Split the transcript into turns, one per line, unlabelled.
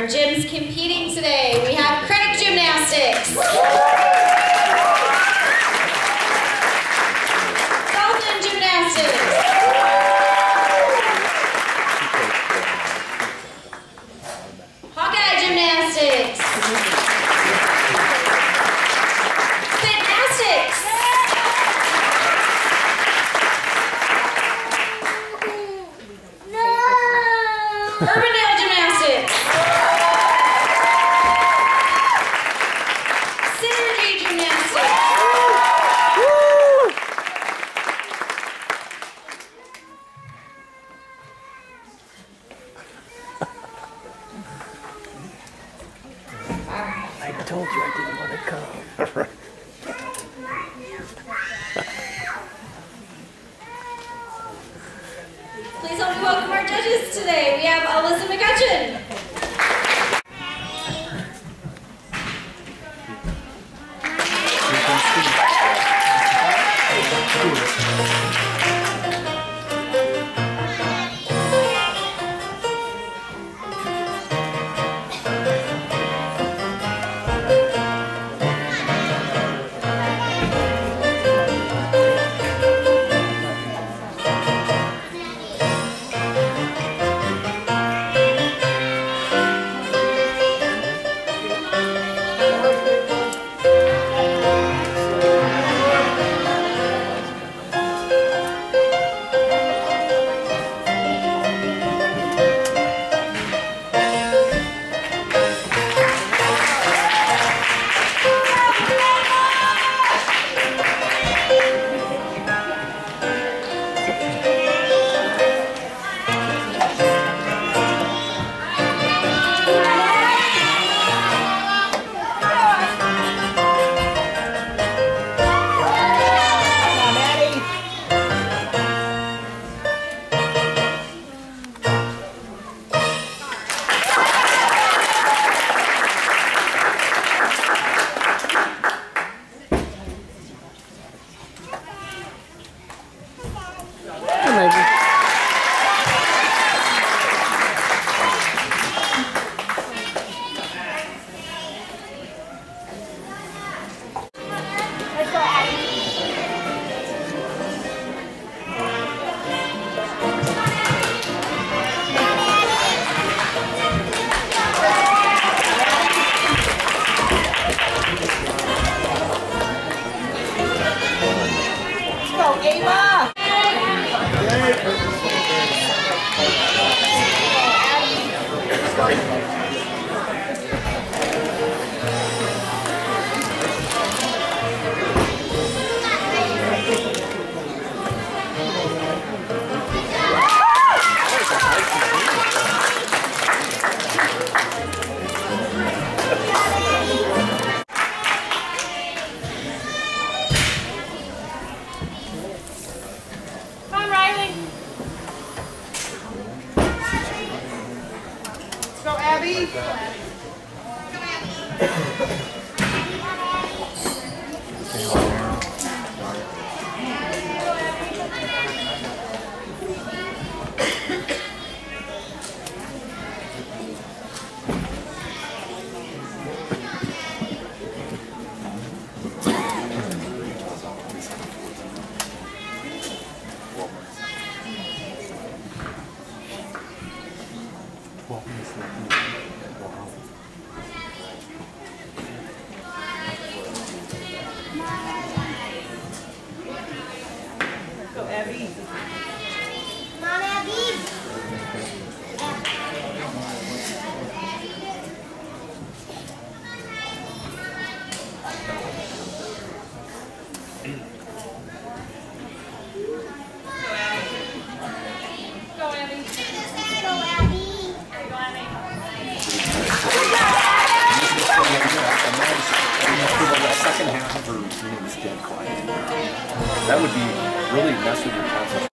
our gyms competing today. We have credit gymnastics, dolphin gymnastics, Hawkeye gymnastics, Fitnastics, Urbandale gymnastics, Synergy gymnastics,
I told you I didn't want to come.
Please help me welcome our judges today. We have Alyssa McCutcheon,
Ava! Come on, Riley. Let's go, Abby. Go, Abby.
Come on, Abby.
Go, Abby.
Go, Abby.
The second half of her routine is dead quiet. That would be really mess with your concept.